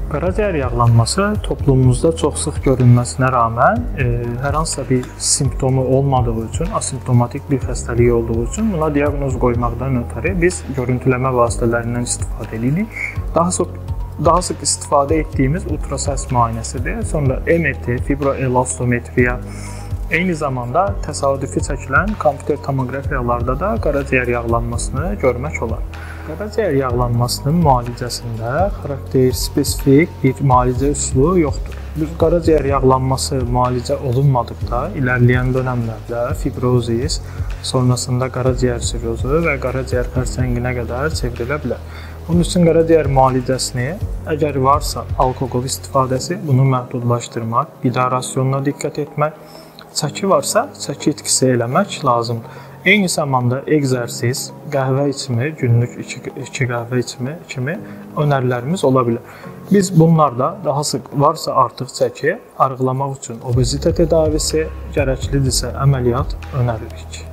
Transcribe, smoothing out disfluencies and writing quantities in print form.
Qaraciyər yağlanması toplumumuzda çox sıx görünməsinə rağmen hər hansısa bir simptomu olmadığı üçün, asimptomatik bir xəstəlik olduğu üçün buna diaqnoz qoymaqdan ötəri biz görüntüləmə vasitələrindən istifadə edirik. Daha sık istifadə etdiyimiz ultrasəs müayinəsidir. Sonra MRT, fibroelastometriya, eyni zamanda təsadüfi çəkilən kompüter tomoqrafiyalarda da qaraciyər yağlanmasını görmək olar. Qaraciyər yağlanmasının müalicəsində xarakter, spesifik bir müalicə üsulu yoxdur. Qaraciyər yağlanması müalicə olunmadıqda ilərləyən dönəmlərdə fibrozis, sonrasında qaraciyər sirrozu və qaraciyər xərçənginə qədər çevrilə bilər. Bunun üçün qaraciyər müalicəsini, əgər varsa alkoqol istifadəsi, bunu məhdudlaşdırmaq, qida rasionuna diqqət etmək, çəki varsa çəki itkisi eləmək lazımdır. Eyni zamanda egzərsiz, qəhvə içimi, günlük 2 qəhvə içimi kimi önərilərimiz ola bilər. Biz bunlarda daha sık varsa artıq çəki, arıqlamaq üçün obezite tedavisi, gərəklidirsə əməliyyat önəririk.